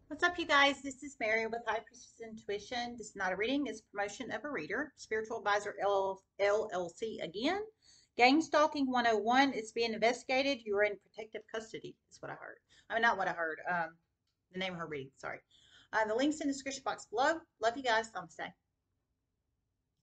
What's up, you guys? This is Mary with High Priestess Intuition. This is not a reading, it's promotion of a reader. Spiritual Advisor LLC again. Gangstalking 101 is being investigated. You are in protective custody, is what I heard. I mean, not what I heard. The name of her reading, sorry. The link's in the description box below. Love you guys. Namaste.